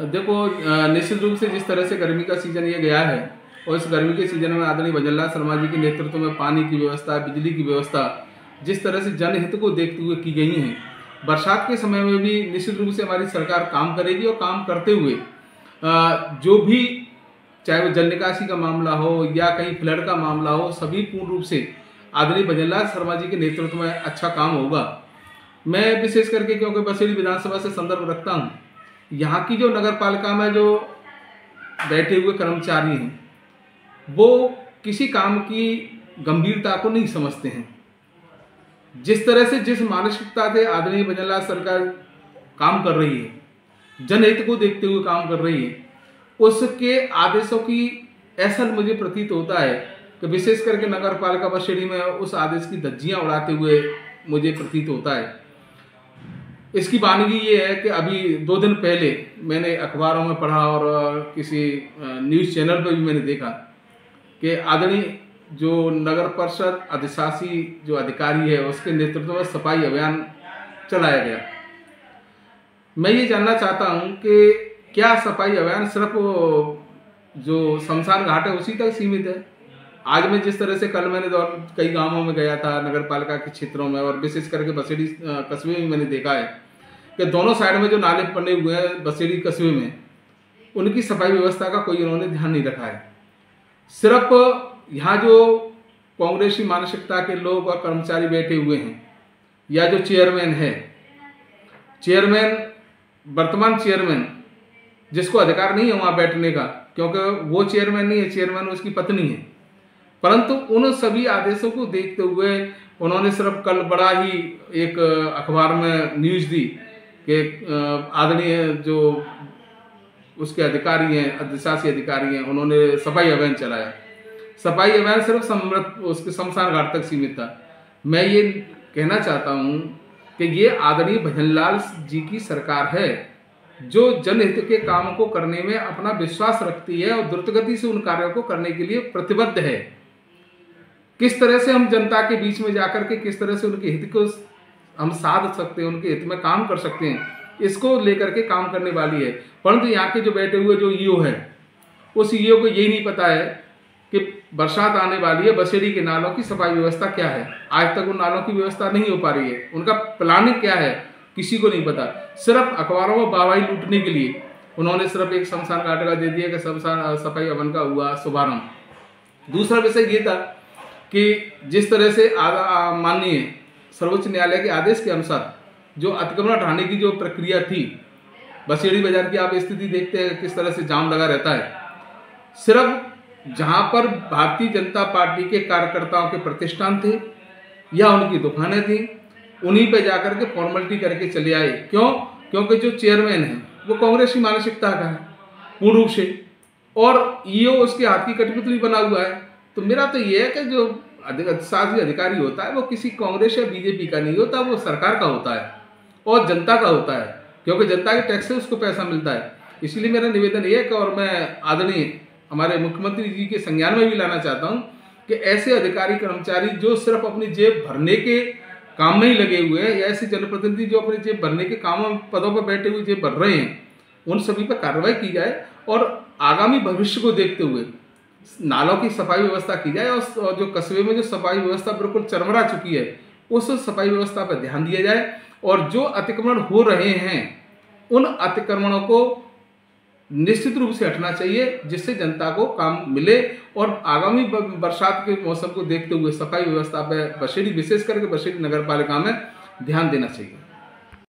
देखो, निश्चित रूप से जिस तरह से गर्मी का सीजन ये गया है और इस गर्मी के सीजन में आदरणीय भजनलाल शर्मा जी के नेतृत्व में पानी की व्यवस्था, बिजली की व्यवस्था जिस तरह से जनहित को देखते हुए की गई हैं, बरसात के समय में भी निश्चित रूप से हमारी सरकार काम करेगी और काम करते हुए जो भी, चाहे वो जल निकासी का मामला हो या कहीं फ्लड का मामला हो, सभी पूर्ण रूप से आदरणीय भजनलाल शर्मा जी के नेतृत्व में अच्छा काम होगा। मैं विशेष करके, क्योंकि बसेड़ी विधानसभा से संदर्भ रखता हूँ, यहाँ की जो नगर पालिका में जो बैठे हुए कर्मचारी हैं वो किसी काम की गंभीरता को नहीं समझते हैं। जिस तरह से, जिस मानसिकता से आदरणीय भजनलाल सरकार काम कर रही है, जनहित को देखते हुए काम कर रही है, उसके आदेशों की ऐसा मुझे प्रतीत होता है कि विशेष करके नगर पालिका बसेड़ी में उस आदेश की धज्जियां उड़ाते हुए मुझे प्रतीत होता है। इसकी वानगी ये है कि अभी 2 दिन पहले मैंने अखबारों में पढ़ा और किसी न्यूज़ चैनल पर भी मैंने देखा कि आदरणीय जो नगर परिषद अधिशासी जो अधिकारी है उसके नेतृत्व में सफाई अभियान चलाया गया। मैं ये जानना चाहता हूँ कि क्या सफाई अभियान सिर्फ जो शमशान घाट है उसी तक सीमित है? आज मैं जिस तरह से, कल मैंने कई गांवों में गया था नगर पालिका के क्षेत्रों में, और विशेष करके बसेड़ी कस्बे में मैंने देखा है कि दोनों साइड में जो नाले बने हुए हैं बसेड़ी कस्बे में, उनकी सफाई व्यवस्था का कोई उन्होंने ध्यान नहीं रखा है। सिर्फ यहाँ जो कांग्रेसी मानसिकता के लोग और कर्मचारी बैठे हुए हैं, या जो चेयरमैन है, वर्तमान चेयरमैन जिसको अधिकार नहीं है वहाँ बैठने का, क्योंकि वो चेयरमैन नहीं है, चेयरमैन उसकी पत्नी है, परंतु उन सभी आदेशों को देखते हुए उन्होंने सिर्फ कल बड़ा ही एक अखबार में न्यूज़ दी कि आदरणीय जो उसके अधिकारी हैं, अधिशासी अधिकारी हैं, उन्होंने सफाई अभियान चलाया। सफाई अभियान सिर्फ उसके शमशान घाट तक सीमित था। मैं ये कहना चाहता हूँ कि ये आदरणीय भजनलाल जी की सरकार है जो जनहित के कामों को करने में अपना विश्वास रखती है और द्रुतगति से उन कार्यों को करने के लिए प्रतिबद्ध है। किस तरह से हम जनता के बीच में जाकर के किस तरह से उनके हित को हम साध सकते हैं, उनके हित में काम कर सकते हैं, इसको लेकर के काम करने वाली है। परंतु यहाँ के जो बैठे हुए जो ईओ है, उस ईओ को यही नहीं पता है कि बरसात आने वाली है, बसेड़ी के नालों की सफाई व्यवस्था क्या है। आज तक उन नालों की व्यवस्था नहीं हो पा रही है। उनका प्लानिंग क्या है किसी को नहीं पता। सिर्फ अखबारों में वाहवाही लूटने के लिए उन्होंने सिर्फ एक शमशान घाट का दे दिया कि शमशान सफाई अभियान का हुआ शुभारंभ। दूसरा विषय ये था कि जिस तरह से माननीय सर्वोच्च न्यायालय के आदेश के अनुसार जो अतिक्रमण हटाने की जो प्रक्रिया थी, बसेड़ी बाजार की आप स्थिति देखते हैं किस तरह से जाम लगा रहता है। सिर्फ जहां पर भारतीय जनता पार्टी के कार्यकर्ताओं के प्रतिष्ठान थे या उनकी दुकानें थी, उन्हीं पे जाकर के फॉर्मेलिटी करके चले आए। क्यों? क्योंकि जो चेयरमैन है वो कांग्रेसी मानसिकता का है पूर्ण रूप से, और ईओ उसके हाथ की कठपुतली बना हुआ है। तो मेरा तो ये है कि जो अधिशासी अधिकारी होता है वो किसी कांग्रेस या बीजेपी का नहीं होता, वो सरकार का होता है और जनता का होता है, क्योंकि जनता के टैक्स से उसको पैसा मिलता है। इसलिए मेरा निवेदन ये है कि, और मैं आदरणीय हमारे मुख्यमंत्री जी के संज्ञान में भी लाना चाहता हूँ कि ऐसे अधिकारी कर्मचारी जो सिर्फ अपनी जेब भरने के काम में ही लगे हुए हैं, या ऐसे जनप्रतिनिधि जो अपनी जेब भरने के कामों में पदों पर बैठे हुए जेब भर रहे हैं, उन सभी पर कार्रवाई की जाए और आगामी भविष्य को देखते हुए नालों की सफाई व्यवस्था की जाए। और जो कस्बे में जो सफाई व्यवस्था बिल्कुल चरमरा चुकी है, उस सफाई व्यवस्था पर ध्यान दिया जाए और जो अतिक्रमण हो रहे हैं उन अतिक्रमणों को निश्चित रूप से हटना चाहिए, जिससे जनता को काम मिले। और आगामी बरसात के मौसम को देखते हुए सफाई व्यवस्था पर बसेड़ी, विशेष करके बसेड़ी नगर पालिका में ध्यान देना चाहिए।